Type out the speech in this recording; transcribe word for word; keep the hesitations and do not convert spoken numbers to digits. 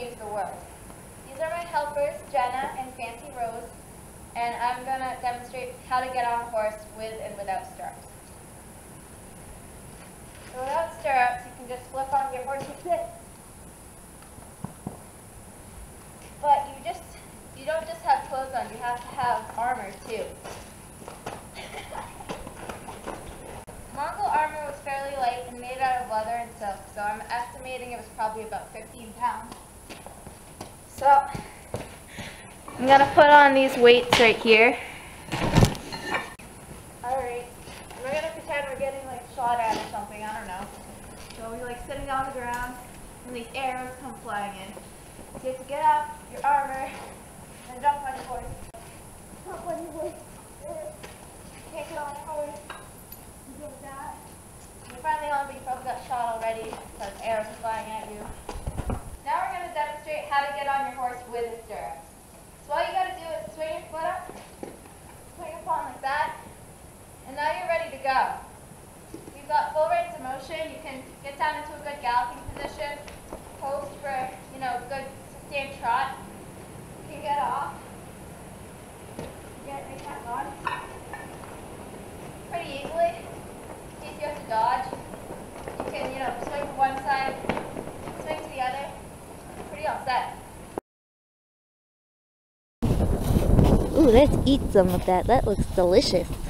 use the world. These are my helpers, Jenna and Fancy Rose, and I'm going to demonstrate how to get on a horse with and without stirrups. So without stirrups, you can just flip on your horse like this. But you just, you don't just have clothes on, you have to have armor too. Mongol armor was fairly light and made out of leather and silk, so I'm estimating it was probably about fifteen pounds. So, I'm going to put on these weights right here. Alright, we're going to pretend we're getting like shot at or something, I don't know. So we're like sitting on the ground and these arrows come flying in. So you have to get up, your armor, and jump on your horse. Jump on your horse. Can't get on your horse. You do that. You're finally on, but you probably got shot already because arrows are flying at you. Now we're going to demonstrate how to get on your horse with a stirrup. So all you got to do is swing your foot up, swing your palm like that, and now you're ready to go. You've got full range of motion. You can get down into a good galloping position, post for, you know, good sustained trot. You can get off, get right back on pretty easily. In case you have to dodge, you can, you know, swing to one side, swing to the other. Pretty all set. Ooh, let's eat some of that. That looks delicious.